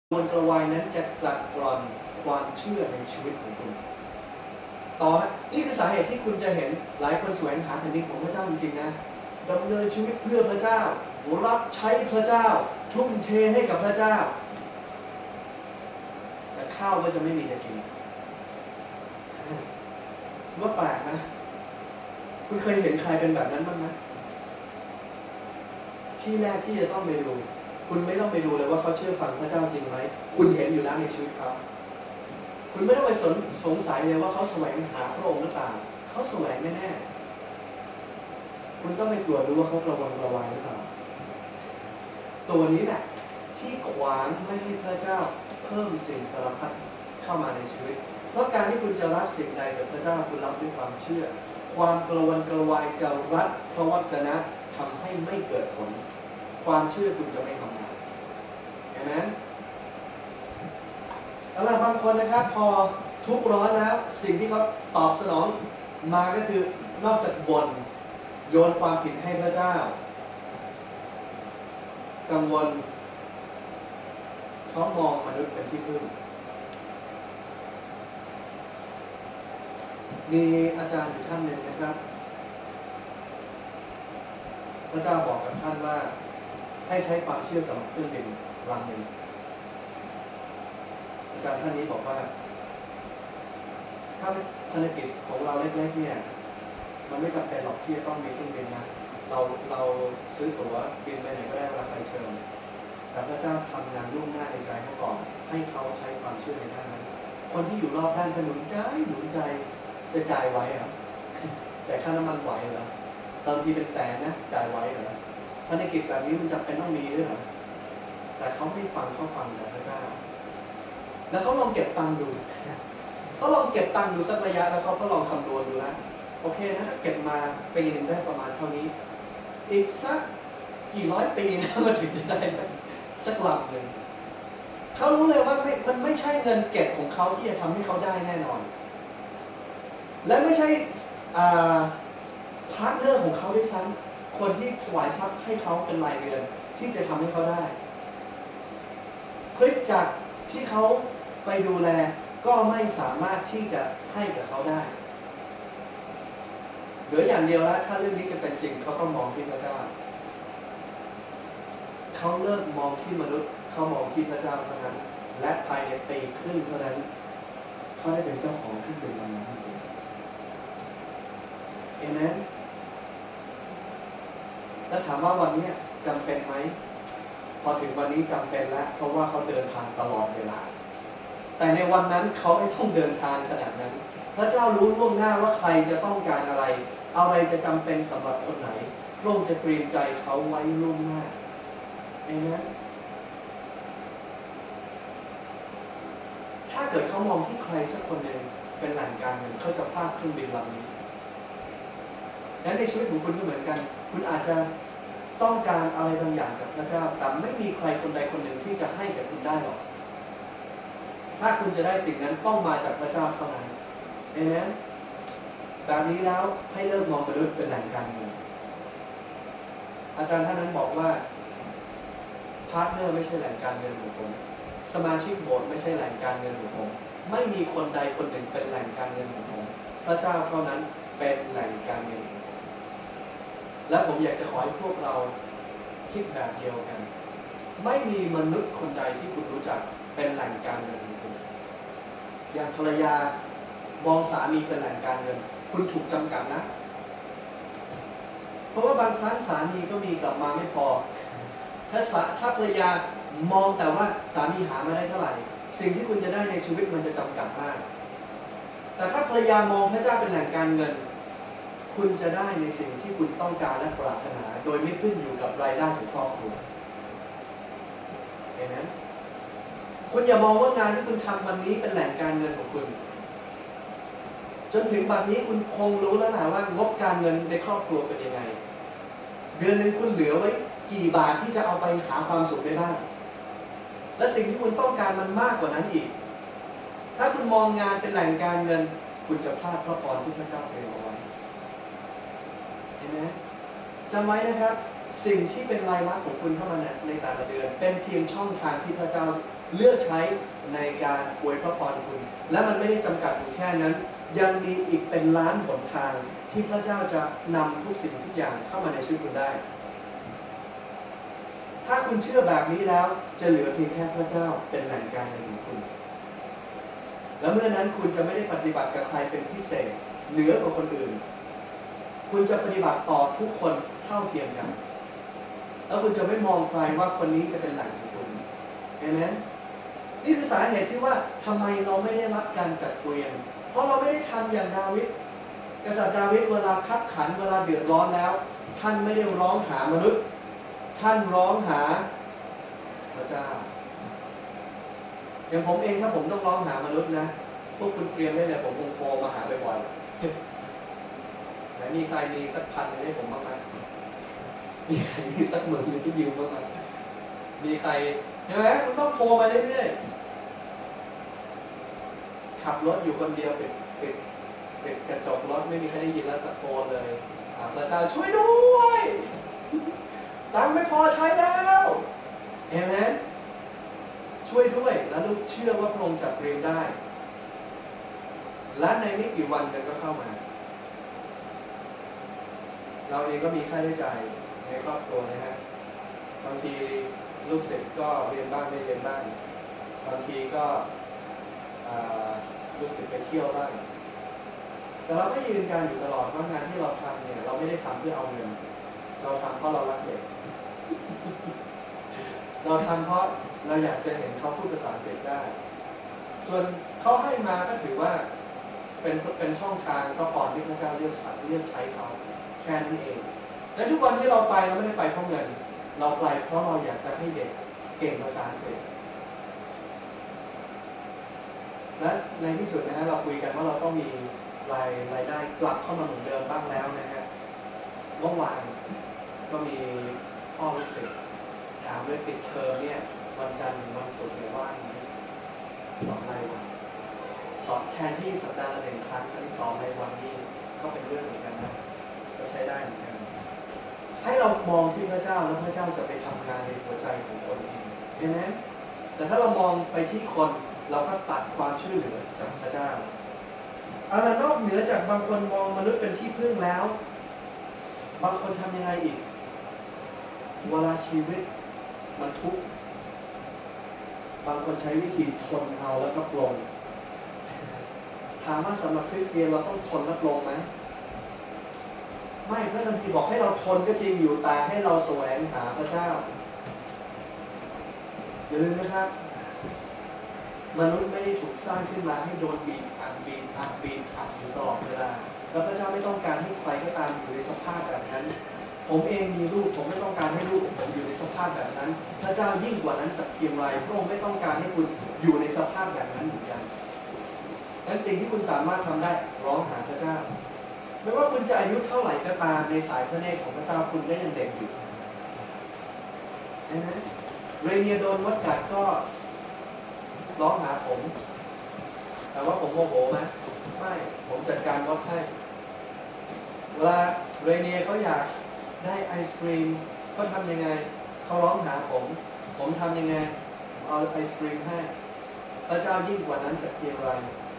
วนกระวายนั้นจะกลั่นกรอนความเชื่อในชีวิตของคุณต่อนี่คือสาเหตุที่คุณจะเห็นหลายคนแสวงหาแผ่นดินของพระเจ้าจริงๆนะดำเนินชีวิตเพื่อพระเจ้ารับใช้พระเจ้าทุ่มเทให้กับพระเจ้าแต่ข้าวก็จะไม่มีจะกินว่าแปลกนะคุณเคยเห็นใครเป็นแบบนั้นบ้างไหมที่แรกที่จะต้องไปดูคุณไม่ต้องไปดูเลยว่าเขาเชื่อฟังพระเจ้าจริงไหมคุณเห็นอยู่แล้วในชีวิตเขาคุณไม่ต้องไปสงสัยเลยว่าเขาแสวงหาพระองค์หรือเปล่าเขาแสวงแน่ๆคุณต้องไปตรวจดูว่าเขากระวนกระวายหรือเปล่าตัวนี้แหละที่ขวางไม่ให้พระเจ้าเพิ่มสิ่งสารพัดเข้ามาในชีวิตเพราะการที่คุณจะรับสิ่งใดจากพระเจ้าคุณรับด้วยความเชื่อความกระวนกระวายจะรัดพระวจนะทำให้ไม่เกิดผลความเชื่อคุณจะไม่ทำงานเห็นไหมแล้วบางคนนะครับพอทุกข์ร้อนแล้วสิ่งที่เขาตอบสนองมาก็คือนอกจากบ่นโยนความผิดให้พระเจ้ากังวลเขามองมนุษย์เป็นที่พึ่งมีอาจารย์อยู่ท่านหนึ่งนะครับพระเจ้าบอกกับท่านว่าให้ใช้ความเชื่อสำหรับเครื่องบินลำหนึ่งอาจารย์ท่านนี้บอกว่าถ้าภารกิจของเราเล็กๆเนี่ยมันไม่จำเป็นหรอกที่จะต้องมีเครื่องบินนะเราซื้อตั๋วบินไปไหนก็ได้เวลาไปเชิญแต่พระเจ้าทำงานล่วงหน้าในใจเขาก่อนให้เขาใช้ความเชื่อในด้านนั้นคนที่อยู่รอบด้านก็หนุนใจจะจ่ายไหวเหรอจ่ายค่าน้ำมันไหวเหรอเติมทีเป็นแสนนะจ่ายไหวเหรอภารกิจแบบนี้มันจำเป็นต้องมีด้วยเหรอแต่เขาไม่ฟังเขาฟังแต่พระเจ้าแล้วเขาลองเก็บตังค์ดูเขาลองเก็บตังค์ดูสักระยะแล้วเขาก็ลองคำนวณดูแล้วโอเคนะถ้าเก็บมาปีนึงได้ประมาณเท่านี้อีกสักกี่ร้อยปีนะมันถึงจะได้สักลำหนึ่งเขารู้เลยว่ามันไม่ใช่เงินเก็บของเขาที่จะทำให้เขาได้แน่นอนและไม่ใช่พาร์ทเนอร์ของเขาด้วยซ้ำคนที่ถวายทรัพย์ให้เขาเป็นรายเดือนที่จะทำให้เขาได้คริสตจักรที่เขาไปดูแลก็ไม่สามารถที่จะให้กับเขาได้เหลืออย่างเดียวแล้วถ้าเรื่องนี้จะเป็นจริงเขาต้องมองที่พระเจ้าเขาเลิกมองที่มนุษย์เขามองที่พระเจ้าเท่านั้นและภายในปีครึ่งเท่านั้นเขาได้เป็นเจ้าของที่เป็นลำนั้นจริงเอเมนแล้วถามว่าวันนี้จำเป็นไหมพอถึงวันนี้จำเป็นแล้วเพราะว่าเขาเดินทางตลอดเวลาแต่ในวันนั้นเขาไม่ต้องเดินทางขนาดนั้นพระเจ้ารู้ล่วงหน้าว่าใครจะต้องการอะไรจะจำเป็นสำหรับคนไหนพระองค์จะเตรียมใจเขาไว้ล่วงหน้าเองนะถ้าเกิดเขามองที่ใครสักคนหนึ่งเป็นแหล่งการเงินเขาจะพลาดเครื่องบินลำนี้และในชีวิตของคุณก็เหมือนกันคุณอาจจะต้องการอะไรบางอย่างจากพระเจ้าแต่ไม่มีใครคนใดคนหนึ่งที่จะให้กับคุณได้หรอกถ้าคุณจะได้สิ่งนั้นต้องมาจากพระเจ้าเท่านั้นเห็นไหมแบบนี้แล้วให้เลิกมองมนุษย์เป็นแหล่งการเงินอาจารย์ท่านนั้นบอกว่าพาร์ทเนอร์ไม่ใช่แหล่งการเงินของผมสมาชิกโบสถ์ไม่ใช่แหล่งการเงินของผมไม่มีคนใดคนหนึ่งเป็นแหล่งการเงินของผมพระเจ้าเท่านั้นเป็นแหล่งการเงินของผมและผมอยากจะขอให้พวกเราคิดแบบเดียวกันไม่มีมนุษย์คนใดที่คุณรู้จักเป็นแหล่งการเงินของคุณอย่างภรรยามองสามีเป็นแหล่งการเงินคุณถูกจำกัดนะเพราะว่าบางครั้งสามีก็มีกลับมาไม่พอถ้าภรรยามองแต่ว่าสามีหามาได้เท่าไหร่สิ่งที่คุณจะได้ในชีวิตมันจะจำกัดมากแต่ถ้าภรรยามองพระเจ้าเป็นแหล่งการเงินคุณจะได้ในสิ่งที่คุณต้องการและปรารถนาโดยไม่ขึ้นอยู่กับรายได้ของครอบครัวเห็นไหมคุณอย่ามองว่างานที่คุณทำวันนี้เป็นแหล่งการเงินของคุณจนถึงบัดนี้คุณคงรู้แล้วนะว่างบการเงินในครอบครัวเป็นยังไงเดือนนึงคุณเหลือไว้กี่บาทที่จะเอาไปหาความสุขได้บ้างและสิ่งที่คุณต้องการมันมากกว่านั้นอีกถ้าคุณมองงานเป็นแหล่งการเงินคุณจะพลาดพระพรที่พระเจ้าเตรียมเอาไว้เห็นไหมจำไว้นะครับสิ่งที่เป็นรายรับของคุณเข้ามาในแต่ละเดือนเป็นเพียงช่องทางที่พระเจ้าเลือกใช้ในการอวยพระพรคุณและมันไม่ได้จำกัดอยู่แค่นั้นยังมีอีกเป็นล้านหนทางที่พระเจ้าจะนำทุกสิ่งทุกอย่างเข้ามาในชีวิตคุณได้ถ้าคุณเชื่อแบบนี้แล้วจะเหลือเพียงแค่พระเจ้าเป็นแหล่งการเงินของคุณและเมื่อนั้นคุณจะไม่ได้ปฏิบัติกับใครเป็นพิเศษเหนือกว่าคนอื่นคุณจะปฏิบัติต่อทุกคนเท่าเทียมกันแล้วคุณจะไม่มองใครว่าคนนี้จะเป็นแหล่งของคุณเห็นไหมนี่คือสาเหตุที่ว่าทำไมเราไม่ได้รับการจัดเตรียมเพราะเราไม่ได้ทำอย่างดาวิดกษัตริย์ดาวิดเวลาคับขันเวลาเดือดร้อนแล้วท่านไม่ได้ร้องหามนุษย์ท่านร้องหาพระเจ้าอย่างผมเองถ้าผมต้องร้องหามนุษย์นะพวกคุณเตรียมได้เลยผมคงโทรมาหาบ่อยๆแต่มีใครมีสักพันนึงให้ผมบ้างไหมมีใครมีสักหมื่นนึงที่ยืมบ้างไหมมีใครเห็นไหมมันต้องโทรมาเรื่อยๆขับรถอยู่คนเดียวปิดกระจกรถไม่มีใครได้ยินแล้วตะโกนเลยพระเจ้าช่วยด้วยตังค์ไม่พอใช้แล้วเห็นไหมช่วยด้วยแล้วลูกเชื่อว่าพระองค์จัดเตรียมได้และในไม่กี่วันเงินก็เข้ามาเราเองก็มีค่าใช้จ่ายในครอบครัวนะฮะบางทีลูกศิษย์ก็เรียนบ้างไม่เรียนบ้างบางทีก็ลูกศิษย์ไปเที่ยวบ้างแต่เราไม่ยืนการอยู่ตลอดว่างานที่เราทำเนี่ยเราไม่ได้ทำเพื่อเอาเงินเราทำเพราะเรารักเด็กเราทำเพราะเราอยากจะเห็นเขาพูดภาษาอังกฤษได้ส่วนเขาให้มาก็ถือว่าเป็นช่องทางพระพรที่พระเจ้าเลือกใช้เขาแค่นั้นเองและทุกวันที่เราไปเราไม่ได้ไปเพราะเงินเราไปเพราะเราอยากจะให้เด็กเก่งภาษาอังกฤษและในที่สุดนะฮะเราคุยกันว่าเราต้องมีรายได้กลับเข้ามาเหมือนเดิมบ้างแล้วนะฮะเมื่อวานก็มีพ่อลูกศิษย์ถามด้วยปิดเทอมเนี่ยวันจันทร์วันศุกร์เนี่ยว่างไหมสอนรายวันสอนแทนที่สัปดาห์ละ1 ครั้งที่สอนรายวันนี่ก็เป็นเรื่องเหมือนกันนะก็ใช้ได้เหมือนกันให้เรามองที่พระเจ้าแล้วพระเจ้าจะไปทำงานในหัวใจของคนเองเห็นไหมแต่ถ้าเรามองไปที่คนเราก็ตัดความช่วยเหลือจากพระเจ้าอะไรนอกเหนือจากบางคนมองมนุษย์เป็นที่พึ่งแล้วบางคนทำยังไงอีกเวลาชีวิตมันทุกข์บางคนใช้วิธีทนเอาแล้วก็ปลงถามว่าสำหรับคริสเตียนเราต้องทนและปลงไหมไม่พระคัมภีร์บอกให้เราทนก็จริงอยู่แต่ให้เราแสวงหาพระเจ้าอย่าลืมนะครับมนุษย์ไม่ได้ถูกสร้างขึ้นมาให้โดนบีบอัดอยู่ตลอดเวลาแล้วพระเจ้าไม่ต้องการให้ใครก็ตามอยู่ในสภาพแบบนั้นผมเองมีลูกผมไม่ต้องการให้ลูกผมอยู่ในสภาพแบบนั้นพระเจ้ายิ่งกว่านั้นสักเพียงไรพระองค์ไม่ต้องการให้คุณอยู่ในสภาพแบบนั้นเหมือนกันนั้นสิ่งที่คุณสามารถทำได้ร้องหาพระเจ้าไม่ว่าคุณจะอายุเท่าไหร่ก็ตามในสายพระเนตรของพระเจ้าคุณก็ยังเด็กอยู่นะเรเนียโดนมดกัดก็ร้องหาผมแต่ว่าผมโมโหไหมไม่ผมจัดการมดให้เวลาเรเนียเขาอยากได้ไอศกรีมเขาทำยังไงเขาร้องหาผมทำยังไงเอาไอศกรีมให้พระเจ้ายิ่งกว่านั้นสักเพียงไร